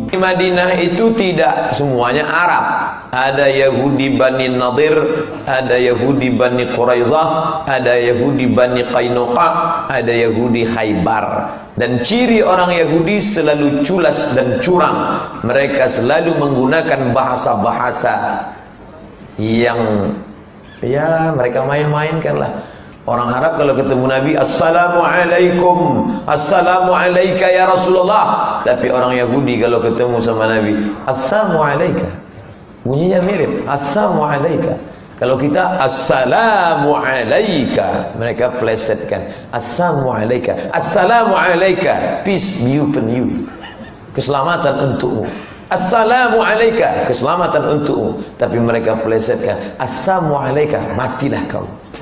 Di Madinah itu tidak semuanya Arab. Ada Yahudi Bani Nadir, ada Yahudi Bani Quraizah, ada Yahudi Bani Qainuqa, ada Yahudi Khaybar. Dan ciri orang Yahudi selalu culas dan curang. Mereka selalu menggunakan bahasa-bahasa yang ya mereka main-mainkan lah. Orang Arab kalau ketemu Nabi, Assalamualaikum, Assalamualaikum ya Rasulullah. Tapi orang Yahudi kalau ketemu sama Nabi, Assalamualaikum, bunyinya mirip, Assalamualaikum. Kalau kita Assalamualaikum, mereka plesetkan Assalamualaikum, Assalamualaikum, peace be upon you, keselamatan untukmu. Assalamualaikum, keselamatan untukmu. Tapi mereka plesetkan Assalamualaikum, matilah kau.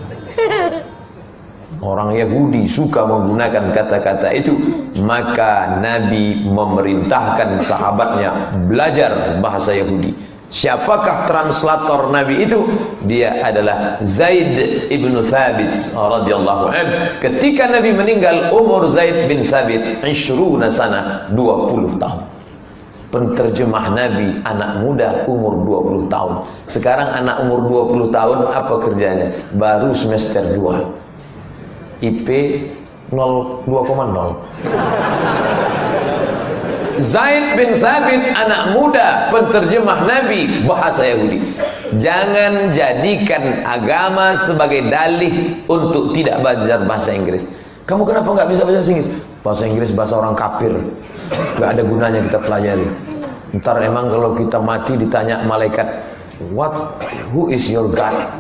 Orang Yahudi suka menggunakan kata-kata itu. Maka Nabi memerintahkan sahabatnya belajar bahasa Yahudi. Siapakah translator Nabi itu? Dia adalah Zaid ibn Thabit radhiyallahu anhu. Ketika Nabi meninggal, umur Zaid bin Thabit 20 sana, 20 tahun. Penterjemah Nabi, anak muda umur 20 tahun. Sekarang anak umur 20 tahun apa kerjanya? Baru semester 2. IP 2,0. Zaid bin Thabit, anak muda, penterjemah Nabi bahasa Yahudi. Jangan jadikan agama sebagai dalih untuk tidak belajar bahasa Inggris. Kamu kenapa nggak bisa bahasa Inggris? Bahasa Inggris bahasa orang kafir, nggak ada gunanya kita pelajari. Ntar emang kalau kita mati ditanya malaikat, who is your God?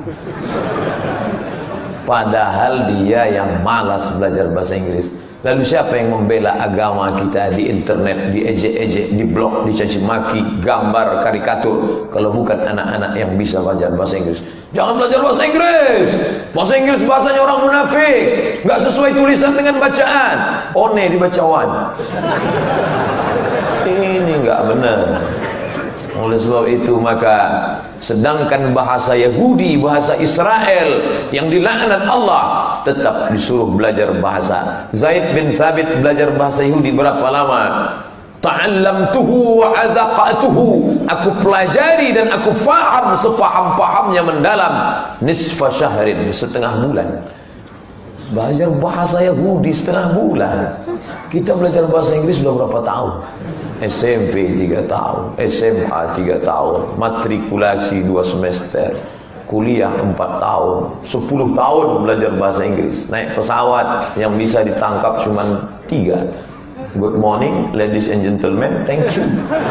Padahal dia yang malas belajar bahasa Inggris. Lalu siapa yang membela agama kita di internet, di ejek-ejek, di blog, dicaci maki, gambar, karikatur, kalau bukan anak-anak yang bisa belajar bahasa Inggris? Jangan belajar bahasa Inggris. Bahasa Inggris bahasanya orang munafik, nggak sesuai tulisan dengan bacaan. One dibacaan. Ini nggak benar. Oleh sebab itu maka sedangkan bahasa Yahudi, bahasa Israel yang dilaknat Allah, tetap disuruh belajar bahasa. Zaid bin Thabit belajar bahasa Yahudi berapa lama? Ta'allamtuhu wa adaqatuhu. Aku pelajari dan aku faham sepaham-pahamnya mendalam. Nisfa syahrin, setengah bulan. Belajar bahasa Yahudi setengah bulan. Kita belajar bahasa Inggris sudah berapa tahun? SMP 3 tahun, SMA 3 tahun, matrikulasi 2 semester, kuliah 4 tahun, 10 tahun belajar bahasa Inggris. Naik pesawat yang bisa ditangkap cuma 3. Good morning ladies and gentlemen, thank you.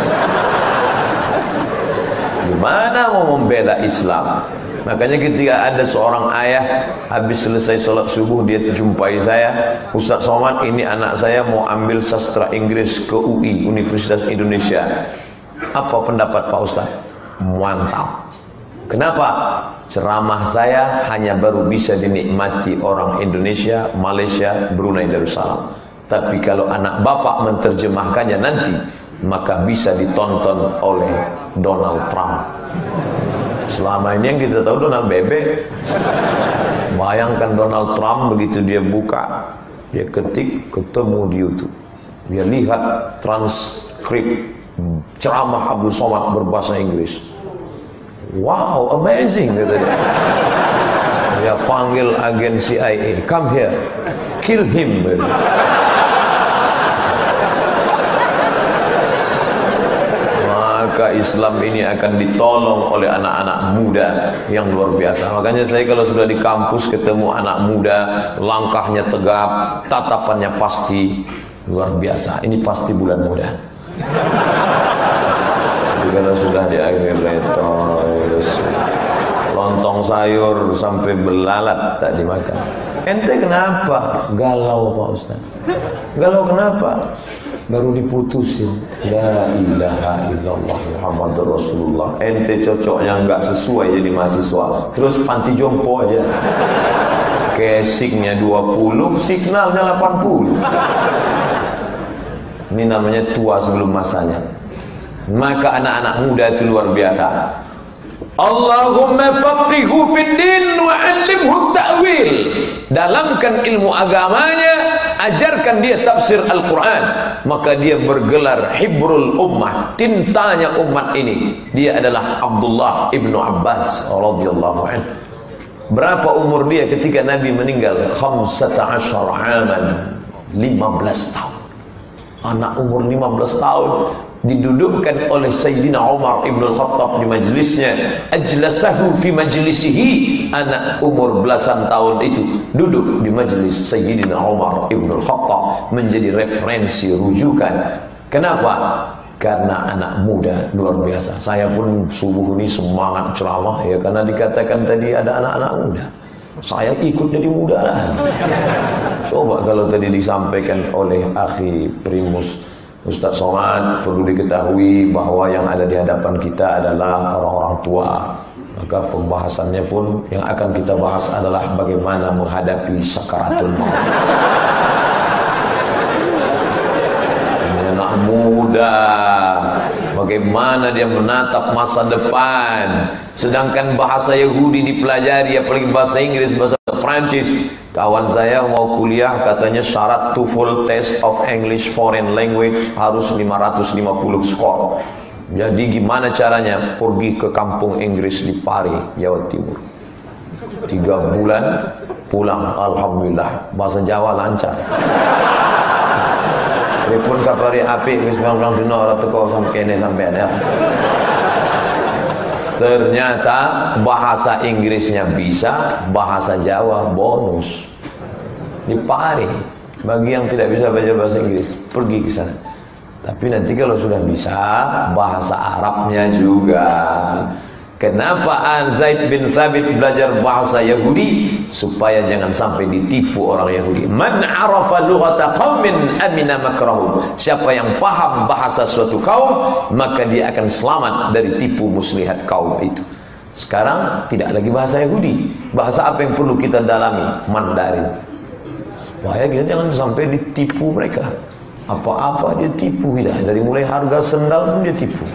Gimana mau membela Islam? Makanya ketika ada seorang ayah habis selesai sholat subuh, dia jumpai saya, Ustaz Somad, ini anak saya mau ambil sastra Inggris ke UI, Universitas Indonesia. Apa pendapat Pak Ustaz? Mantap. Kenapa? Ceramah saya hanya baru bisa dinikmati orang Indonesia, Malaysia, Brunei Darussalam. Tapi kalau anak bapak menerjemahkannya nanti, maka bisa ditonton oleh Donald Trump. Selama ini yang kita tahu Donald Bebek. Bayangkan Donald Trump begitu dia buka, dia ketik, ketemu di YouTube, dia lihat transkrip ceramah Abdul Somad berbahasa Inggris. Wow, amazing, kata dia. Dia panggil agen CIA, come here, kill him. Maka Islam ini akan ditolong oleh anak-anak muda yang luar biasa. Makanya saya kalau sudah di kampus ketemu anak muda, langkahnya tegap, tatapannya pasti luar biasa. Ini pasti bulan muda. Jadi kalau sudah di akhir lontong sayur sampai belalat tak dimakan. Ente kenapa? Galau Pak Ustaz. Galau kenapa? Baru diputusin. La ilaha illallah Muhammadur Rasulullah. Ente cocoknya nggak sesuai jadi mahasiswa, terus panti jompo aja. Casingnya 20, signalnya 80. Ini namanya tua sebelum masanya. Maka anak-anak muda itu luar biasa. Allahumma faqihhu fid din wa 'allimhu ta'wil. Dalamkan ilmu agamanya, ajarkan dia tafsir Al-Quran, maka dia bergelar hibrul ummah, tintanya umat ini. Dia adalah Abdullah ibnu Abbas radhiyallahu anhu. Berapa umur dia ketika Nabi meninggal? 15 aman, 15 tahun. Anak umur 15 tahun didudukkan oleh Sayyidina Umar ibn al-Khattab di majlisnya. Ajlasahu fi majlisihi. Anak umur belasan tahun itu duduk di majlis Sayyidina Umar ibn al-Khattab, menjadi referensi rujukan. Kenapa? Karena anak muda luar biasa. Saya pun subuh ini semangat ceramah ya, karena dikatakan tadi ada anak-anak muda. Saya ikut dari muda lah. Coba kalau tadi disampaikan oleh akhi Primus Ustaz Somad, perlu diketahui bahwa yang ada di hadapan kita adalah orang-orang tua. Maka pembahasannya pun yang akan kita bahas adalah bagaimana menghadapi sakaratul maut. Anak muda, bagaimana dia menatap masa depan. Sedangkan bahasa Yahudi dipelajari, apalagi bahasa Inggris, bahasa Prancis. Kawan saya mau kuliah, katanya syarat TOEFL Test of English Foreign Language harus 550 skor. Jadi gimana caranya? Pergi ke kampung Inggris di Pari, Jawa Timur. 3 bulan pulang, alhamdulillah bahasa Jawa lancar. Telepon kapari api wis orang dino ora teko sampene sampean ya. Ternyata bahasa Inggrisnya bisa, bahasa Jawa bonus. Di Pari, bagi yang tidak bisa baca bahasa Inggris, pergi ke sana. Tapi nanti kalau sudah bisa bahasa Arabnya juga. Kenapa Zaid bin Thabit belajar bahasa Yahudi? Supaya jangan sampai ditipu orang Yahudi. Man arafa lughata qaumin amina makrahum. Siapa yang paham bahasa suatu kaum, maka dia akan selamat dari tipu muslihat kaum itu. Sekarang tidak lagi bahasa Yahudi. Bahasa apa yang perlu kita dalami? Mandarin. Supaya kita jangan sampai ditipu mereka. Apa-apa dia tipu kita. Dari mulai harga sendal pun dia tipu.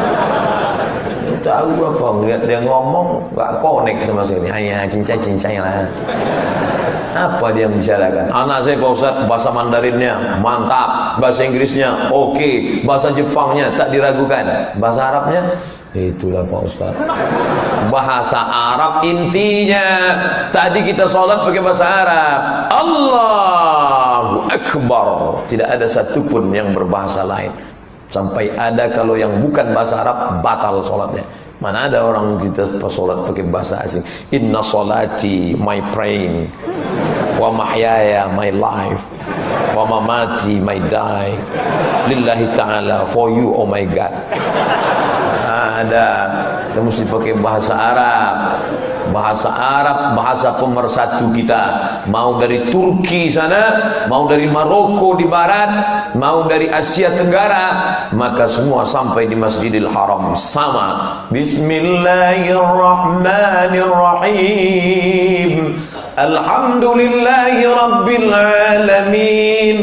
Tahu apa, ngeliat dia ngomong nggak connect sama sini, hanya cincai lah. Apa dia bicarakan? Anak saya Pak Ustadz, bahasa Mandarinnya mantap, bahasa Inggrisnya oke, bahasa Jepangnya tak diragukan, bahasa Arabnya itulah Pak Ustadz. Bahasa Arab intinya. Tadi kita sholat pakai bahasa Arab, Allahu Akbar, tidak ada satupun yang berbahasa lain. Sampai ada kalau yang bukan bahasa Arab batal sholatnya. Mana ada orang kita pas sholat pakai bahasa asing. Inna sholati, my praying, wa mahyaya, my life, wa mamati, my die, lillahi ta'ala, for you oh my God. Ada, kita mesti pakai bahasa Arab. Bahasa Arab, bahasa pemersatu kita. Mau dari Turki sana, mau dari Maroko di barat, mau dari Asia Tenggara, maka semua sampai di Masjidil Haram sama. Bismillahirrahmanirrahim. Alhamdulillahi Rabbil Alamin.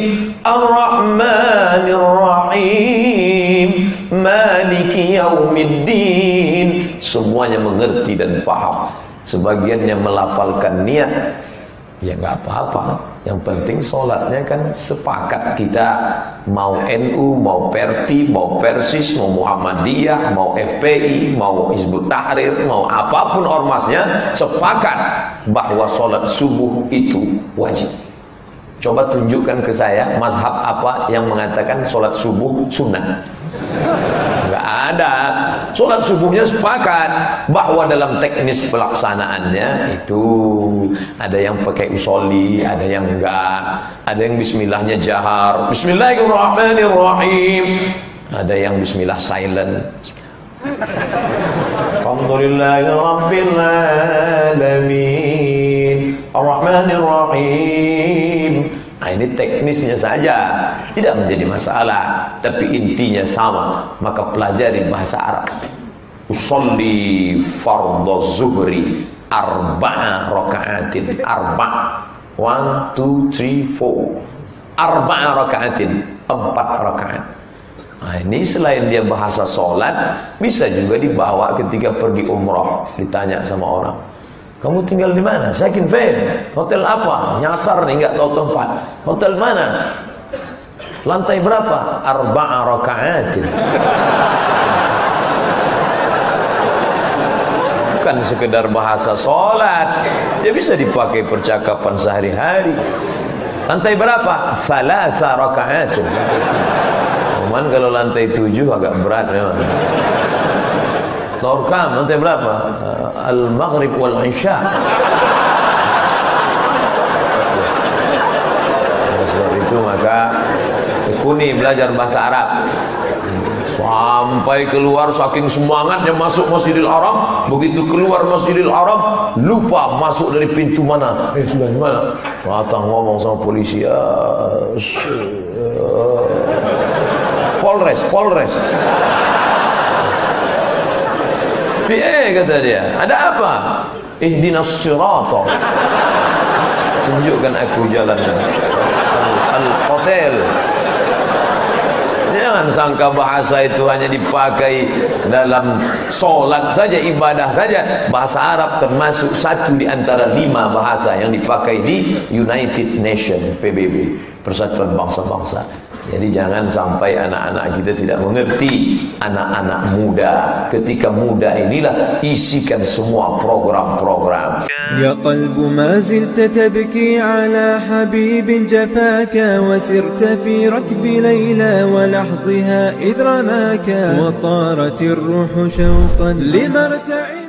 Ar-Rahmanirrahim. Maliki Yaumiddin. Semuanya mengerti dan paham. Sebagiannya melafalkan niat, ya nggak apa-apa. Yang penting sholatnya kan sepakat kita, mau NU, mau Perti, mau Persis, mau Muhammadiyah, mau FPI, mau Hizbut Tahrir, mau apapun ormasnya, sepakat bahwa sholat subuh itu wajib. Coba tunjukkan ke saya mazhab apa yang mengatakan sholat subuh sunnah. Nggak ada. Sholat subuhnya sepakat bahwa dalam teknis pelaksanaannya itu ada yang pakai usolli, ada yang enggak, ada yang bismillahnya jahar, bismillahirrahmanirrahim, ada yang bismillah silent. Alhamdulillahi Rabbil Alamin, Ar-Rahmanirrahim. Nah, ini teknisnya saja, tidak menjadi masalah, tapi intinya sama. Maka pelajari bahasa Arab. Usolli fardhu zuhri arba'a raka'atin. 1, 2, 3, 4. Arba'a raka'atin, 4 rakaat. Nah, ini selain dia bahasa sholat, bisa juga dibawa ketika pergi umrah. Ditanya sama orang, Kamu tinggal di mana? Sakin fain. Hotel apa? Nyasar nih, nggak tahu tempat. Hotel mana? Lantai berapa? 4 rakaat. Bukan sekedar bahasa sholat, dia bisa dipakai percakapan sehari-hari. Lantai berapa? 3 rakaat. Cuman kalau lantai 7 agak berat memang. Torkam, lantai berapa? Al-Maghrib wal-Isya. Sebab itu maka tekuni belajar bahasa Arab. Sampai keluar saking semangatnya masuk Masjidil Haram. Begitu keluar Masjidil Haram, lupa masuk dari pintu mana. Sudah di mana? Datang ngomong sama polisi. Polres. Kata dia, ada apa? Ihdinas sirata. Tunjukkan aku jalannya. Al-hotel. Jangan sangka bahasa itu hanya dipakai dalam solat saja, ibadah saja. Bahasa Arab termasuk satu di antara 5 bahasa yang dipakai di United Nations, PBB, Persatuan Bangsa-Bangsa. Jadi jangan sampai anak-anak kita tidak mengerti. Anak-anak muda, ketika muda inilah isikan semua program-program. Ya qalbu ma zilta tabki ala habibin jafaka wa sirta fi rakbi layla wa lahdhiha idh ramaka wa tarat ar-ruhu shawqan limarta'i